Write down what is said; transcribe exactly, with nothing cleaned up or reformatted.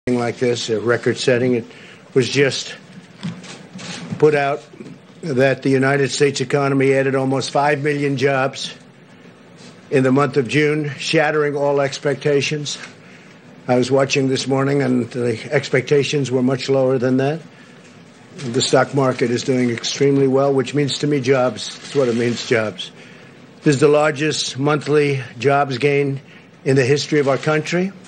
like this, a record setting. It was just put out that the United States economy added almost five million jobs in the month of June, shattering all expectations. I was watching this morning, and the expectations were much lower than that. The stock market is doing extremely well, which means to me jobs. That's what it means, jobs. This is the largest monthly jobs gain in the history of our country.